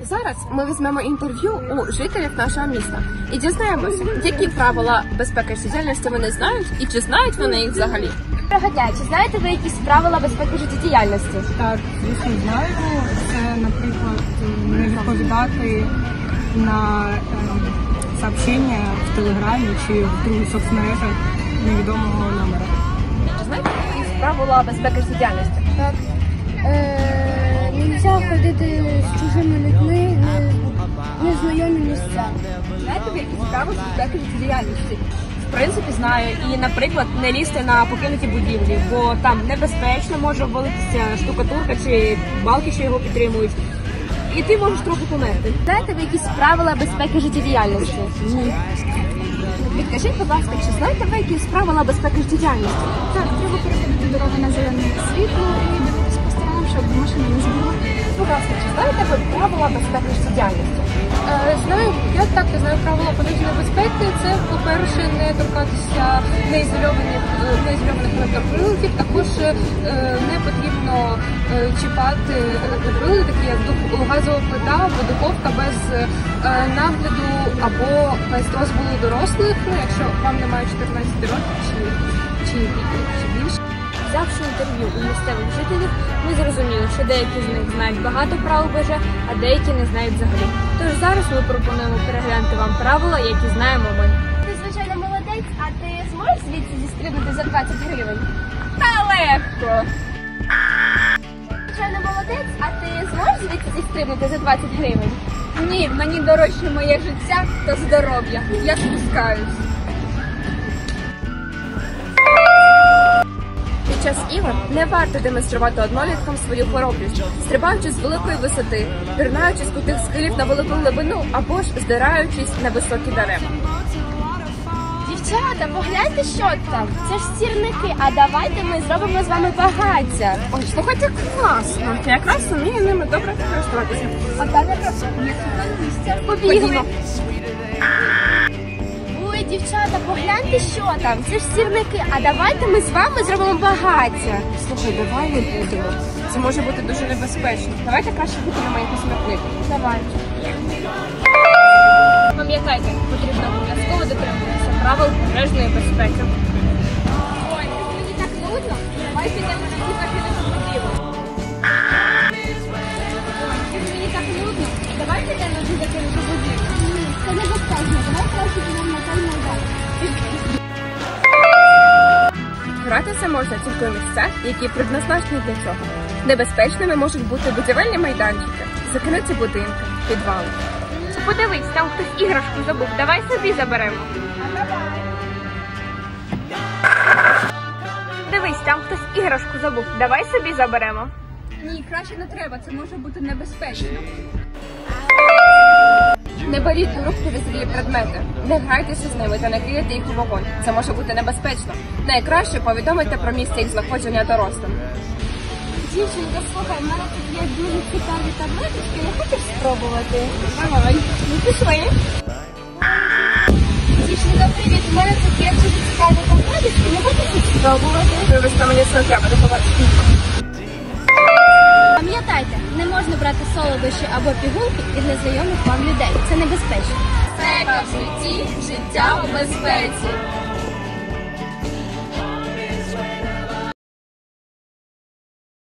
Зараз ми візьмемо інтерв'ю у жителів нашого міста і дізнаємося, які правила безпеки життєдіяльності вони знають і чи знають вони їх взагалі. Доброго дня, чи знаєте ви якісь правила безпеки життєдіяльності? Так, звісно, знаю. Це, наприклад, не відповідати на сообщення в Телеграмі чи в других соцмережах невідомого номера. Чи знаєте якісь правила безпеки життєдіяльності? Так. Нельзя ходити з чужими людьми в незнайомі місця. Знаєте ви якісь правила безпеки життєдіяльності? В принципі, знаю. І, наприклад, не лізти на покинуті будівлі, бо там небезпечно може обвалитися штукатурка чи балки, що його підтримують. І ти можеш трохи померти. Знаєте ви якісь правила безпеки життєдіяльності? Ні. Підкажіть, будь ласка, чи знаєте ви якісь правила безпеки життєдіяльності? Так, треба переходити дорогу на зелене світло і дивитися по сторонам, щоб машина не збила. Будь ласка, чи знаєте ви правила безпеки життєдіяльності? Знаю, я так знаю правила подвійної безпеки. Це, по-перше, не торкатися неізольованих електроприладів, також не потрібно чіпати електроприлади, такі як газова плита або духовка без нагляду або без дозволу дорослих, якщо вам немає 14 років чи більше. Взявши інтерв'ю у місцевих жителів, ми зрозуміли, що деякі з них знають багато правил БЖ, а деякі не знають взагалі. Тож зараз ми пропонуємо переглянути вам правила, які знаємо ми. Ти, звичайно, молодець, а ти зможеш звідси зістрибнути за 20 гривень? Та легко! Звичайно, молодець, а ти зможеш звідси зістрибнути за 20 гривень? Ні, мені дорожче моє життя та здоров'я. Я спускаюсь. Під час ігор не варто демонструвати одноліткам свою хоробрість, стрибаючи з великої висоти, пірнаючи з крутих схилів на велику глибину або ж здираючись на високі дерева. Дівчата, погляньте, що там. Це ж сірники, а давайте ми зробимо з вами багаття. Ой, слухайте, класно! Я якраз вмію ними добре користуватися. А там якраз є місця. Побігли! Ой, дівчата, погляньте, що там. Це ж сірники, а давайте ми з вами зробимо багаття. Слухай, давай не будемо. Це може бути дуже небезпечно. Давайте краще виконемо якийсь смітник. Давайте. Пам'ятайте, потрібно обов'язково дотримуватися правил пожежної безпеки. Ой, мені так нудно. Давай підемо на ті закинути будівлю. Мені так нудно. Давай підемо на ті закинути будівлю. Ні, це небезпечно. Давай краще підемо на той майдан. Гратися можна тільки у місцях, які предназначені для цього. Небезпечними можуть бути будівельні майданчики, закинуті будинки, підвали. Подивись, там хтось іграшку забув. Давай собі заберемо. Дивись, там хтось іграшку забув. Давай собі заберемо. Ні, краще не треба. Це може бути небезпечно. Не беріть у руки підозрілі предмети, не грайтеся з ними та не кидайте їх у вогонь. Це може бути небезпечно. Найкраще повідомити про місце їх знаходження дорослим. Дівчинка, слухай, в мене тут є дуже цікаві таблеточки. Не хочеш спробувати? Давай. Ну пішли. Дівчинка, привіт. У мене тут є дуже цікаві таблеточки. Не хочеш спробувати? Вибачте, мені це не треба, до побачення. Пам'ятайте, не можна брати солодощі або пігулки від незнайомих вам людей. Це небезпечно. Безпека в житті, життя у безпеці.